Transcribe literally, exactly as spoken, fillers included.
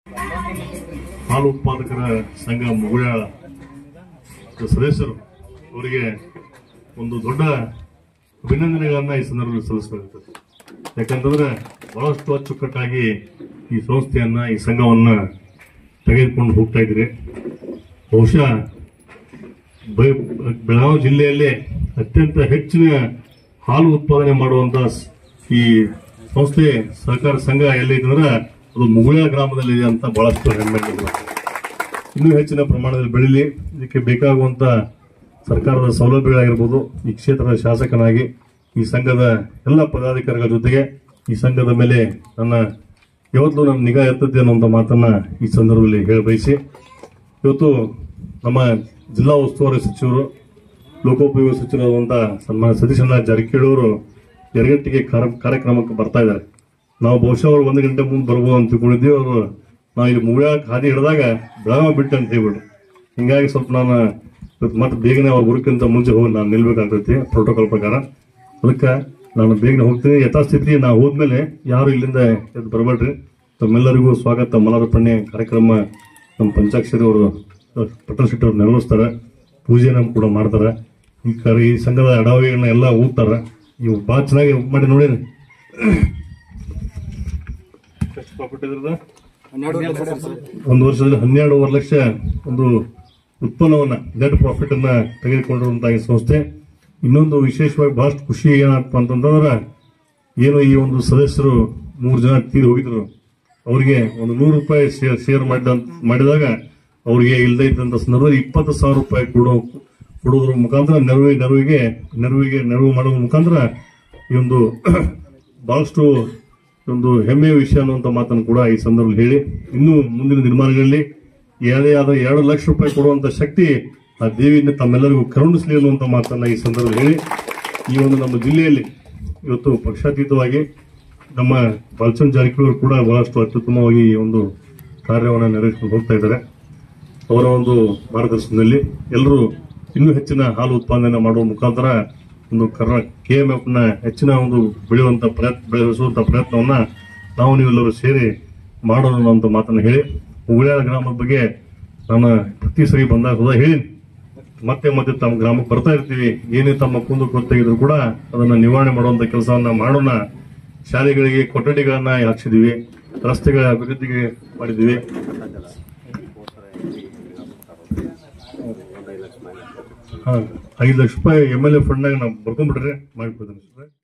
ಹಾಲು ಉತ್ಪಾದಕರ ಸಂಘ ಮುಗುಳ್ಯಾಳ ಸದಸ್ಯರು ಅವರಿಗೆ ಒಂದು ದೊಡ್ಡ ಅಭಿನಂದನೆಗಳನ್ನ ಈ ಸಂದರ್ಭದಲ್ಲಿ ಸಲ್ಲಿಸಬೇಕಾಗುತ್ತದೆ. ಯಾಕಂತಂದ್ರೆ ಬಹಳಷ್ಟು ಅಚ್ಚುಕಟ್ಟಾಗಿ ಈ ಸಂಸ್ಥೆಯನ್ನ ಈ ಸಂಘವನ್ನ ತೆಗೆದುಕೊಂಡು ಹೋಗ್ತಾ ಇದ್ರಿ. ಬಹುಶಃ ಬೆಳಗಾವಿ ಜಿಲ್ಲೆಯಲ್ಲೇ ಅತ್ಯಂತ ಹೆಚ್ಚಿನ ಹಾಲು ಉತ್ಪಾದನೆ ಮಾಡುವಂತ ಈ ಸಂಸ್ಥೆ ಸಹಕಾರ ಸಂಘ ಎಲ್ಲೈತಂದ್ರೆ ಅದು ಮುಗುಳ್ಯಾಳ ಗ್ರಾಮದಲ್ಲಿದೆ ಅಂತ ಬಹಳಷ್ಟು ಹೆಮ್ಮೆ. ಇನ್ನೂ ಹೆಚ್ಚಿನ ಪ್ರಮಾಣದಲ್ಲಿ ಬೆಳೀಲಿ, ಇದಕ್ಕೆ ಬೇಕಾಗುವಂತ ಸರ್ಕಾರದ ಸೌಲಭ್ಯಗಳಾಗಿರ್ಬೋದು. ಈ ಕ್ಷೇತ್ರದ ಶಾಸಕನಾಗಿ ಈ ಸಂಘದ ಎಲ್ಲ ಪದಾಧಿಕಾರಿಗಳ ಜೊತೆಗೆ ಈ ಸಂಘದ ಮೇಲೆ ನನ್ನ ಯಾವತ್ತೂ ನನ್ನ ನಿಗಾ ಇರ್ತದೆ ಅನ್ನುವಂಥ ಮಾತನ್ನ ಈ ಸಂದರ್ಭದಲ್ಲಿ ಹೇಳಬಯಸಿ, ಇವತ್ತು ನಮ್ಮ ಜಿಲ್ಲಾ ಉಸ್ತುವಾರಿ ಸಚಿವರು ಲೋಕೋಪಯೋಗಿ ಸಚಿವರಾದಂತಹ ಸನ್ಮಾನ್ಯ ಸತೀಶಣ್ಣ ಜಾರಕಿಹೊಳಿ ಅವರು ಎರಗಟ್ಟಿಗೆ ಕಾರ್ಯಕ್ರಮಕ್ಕೆ ಬರ್ತಾ ಇದ್ದಾರೆ. ನಾವು ಬಹುಶಃ ಅವರು ಒಂದು ಗಂಟೆ ಮುಂದೆ ಬರ್ಬೋದು ಅಂತ ತಿಳ್ಕೊಂಡಿದ್ದೀವಿ. ಅವರು ನಾವು ಇಲ್ಲಿ ಮುಗುಳ್ಯಾಳ ಹಾದಿ ಹಿಡಿದಾಗ ಬೆಳಗಾವಿ ಬಿಟ್ಟು ಅಂತ ಹೇಳ್ಬಿಟ್ಟು, ಹಿಂಗಾಗಿ ಸ್ವಲ್ಪ ನಾನು ಮತ್ತೆ ಬೇಗನೆ ಅವ್ರ ಗುರುಕ್ಕಿಂತ ಮುಂಚೆ ಹೋಗಿ ನಾನು ನಿಲ್ಬೇಕಾಗ್ತೈತಿ ಪ್ರೋಟೋಕಾಲ್ ಪ್ರಕಾರ. ಅದಕ್ಕೆ ನಾನು ಬೇಗನೆ ಹೋಗ್ತೀನಿ. ಯಥಾಸ್ಥಿತಿ ನಾವು ಹೋದ್ಮೇಲೆ ಯಾರು ಇಲ್ಲಿಂದ ಎದ್ದು ಬರಬೇಡ್ರಿ. ತಮ್ಮೆಲ್ಲರಿಗೂ ಸ್ವಾಗತ ಮಲಾರ್ಪಣೆ ಕಾರ್ಯಕ್ರಮ ನಮ್ಮ ಪಂಚಾಕ್ಷರಿ ಅವರು ಪಟ್ಟಣ ಶೆಟ್ಟಿ ಅವರು ನೆರವೇರಿಸ್ತಾರೆ. ಪೂಜೆನ ಕೂಡ ಮಾಡ್ತಾರೆ. ಈ ಈ ಸಂಘದ ಅಡಾವಿಗಳನ್ನ ಎಲ್ಲ ಊದ್ತಾರೆ. ಇವು ಭಾಳ ಚೆನ್ನಾಗಿ ಮಾಡಿ ನೋಡಿರಿ. ಎಷ್ಟು ಪ್ರಾಫಿಟ್ ಇದ್ರದ ಒಂದು ವರ್ಷದಲ್ಲಿ ಹನ್ನೆರಡೂವರೆ ಲಕ್ಷ ಒಂದು ಉತ್ಪನ್ನವನ್ನ ನೆಟ್ ಪ್ರಾಫಿಟ್ ಅನ್ನ ತೆಗೆದುಕೊಂಡಿರುವಂತಹ ಈ ಸಂಸ್ಥೆ. ಇನ್ನೊಂದು ವಿಶೇಷವಾಗಿ ಬಹಳಷ್ಟು ಖುಷಿ ಏನಪ್ಪ ಅಂತಂದ್ರೆ, ಏನು ಈ ಒಂದು ಸದಸ್ಯರು ಮೂರು ಜನ ತೀರಿ ಹೋಗಿದ್ರು, ಅವರಿಗೆ ಒಂದು ನೂರು ರೂಪಾಯಿ ಶೇರ್ ಶೇರ್ ಮಾಡಿದಾಗ ಅವರಿಗೆ ಇಲ್ಲದೆ ಇದ್ದಂತ ಸಂದರ್ಭದಲ್ಲಿ ಇಪ್ಪತ್ತು ಸಾವಿರ ರೂಪಾಯಿ ಕೊಡೋ ಕೊಡೋದ್ರ ಮುಖಾಂತರ ನೆರವಿಗೆ ನೆರವಿಗೆ ನೆರವಿಗೆ ನೆರವು ಮಾಡೋದ್ರ ಮುಖಾಂತರ ಈ ಒಂದು ಬಹಳಷ್ಟು ಒಂದು ಹೆಮ್ಮೆಯ ವಿಷಯ ಅನ್ನುವಂಥ ಮಾತನ್ನು ಕೂಡ ಈ ಸಂದರ್ಭದಲ್ಲಿ ಹೇಳಿ, ಇನ್ನು ಮುಂದಿನ ನಿರ್ಮಾಣಗಳಲ್ಲಿ ಯಾವುದೇ ಆದ ಎರಡು ಲಕ್ಷ ರೂಪಾಯಿ ಕೊಡುವಂತ ಶಕ್ತಿ ಆ ದೇವಿಯಿಂದ ತಮ್ಮೆಲ್ಲರಿಗೂ ಕರುಣಿಸಲಿ ಅನ್ನುವಂಥ ಮಾತನ್ನ ಈ ಸಂದರ್ಭದಲ್ಲಿ ಹೇಳಿ, ಈ ಒಂದು ನಮ್ಮ ಜಿಲ್ಲೆಯಲ್ಲಿ ಇವತ್ತು ಪಕ್ಷಾತೀತವಾಗಿ ನಮ್ಮ ಬಾಲಚಂದ್ರ ಜಾರಕಿಹೊಳಿ ಕೂಡ ಬಹಳಷ್ಟು ಅತ್ಯುತ್ತಮವಾಗಿ ಈ ಒಂದು ಕಾರ್ಯವನ್ನು ನೆರವೇರಿಸಿಕೊಂಡು ಹೋಗ್ತಾ ಇದ್ದಾರೆ. ಅವರ ಒಂದು ಮಾರ್ಗದರ್ಶನದಲ್ಲಿ ಎಲ್ಲರೂ ಇನ್ನೂ ಹೆಚ್ಚಿನ ಹಾಲು ಉತ್ಪಾದನೆ ಮಾಡುವ ಮುಖಾಂತರ ಒಂದು ಕರ್ನಾಟಕ ಕೆಎಂಎಫ್ ನ ಹೆಚ್ಚಿನ ಒಂದು ಬೆಳೆಯುವಂತ ಪ್ರಯತ್ನ ಬೆಳೆಸುವಂತ ಪ್ರಯತ್ನವನ್ನ ನಾವು ನೀವೆಲ್ಲರೂ ಸೇರಿ ಮಾಡೋಣ ಅನ್ನುವಂಥ ಮಾತನ್ನು ಹೇಳಿ, ಮುಗುಳ್ಯಾಳ ಗ್ರಾಮದ ಬಗ್ಗೆ ನಾನು ಪ್ರತಿ ಸರಿ ಬಂದಾಗ ಹೋದ ಹೇಳಿ ಮತ್ತೆ ಮತ್ತೆ ತಮ್ಮ ಗ್ರಾಮಕ್ಕೆ ಬರ್ತಾ ಇರ್ತೀವಿ. ಏನೇ ತಮ್ಮ ಕುಂದು ಕೊರತೆಗಿದ್ರು ಕೂಡ ಅದನ್ನ ನಿವಾರಣೆ ಮಾಡುವಂತ ಕೆಲಸವನ್ನ ಮಾಡೋಣ. ಶಾಲೆಗಳಿಗೆ ಕೊಠಡಿಗಳನ್ನ ಹಾಕ್ಸಿದೀವಿ, ರಸ್ತೆಗಳ ಅಭಿವೃದ್ಧಿಗೆ ಮಾಡಿದೀವಿ. ಐದು ಲಕ್ಷ ರೂಪಾಯಿ ಎಂ ಎಲ್ ಎ ಫಂಡ್ನಾಗ ನಾವು ಬರ್ಕೊಂಡ್ಬಿಟ್ರೆ ಮಾಡಿಕೊಡ್ತೀನಿ.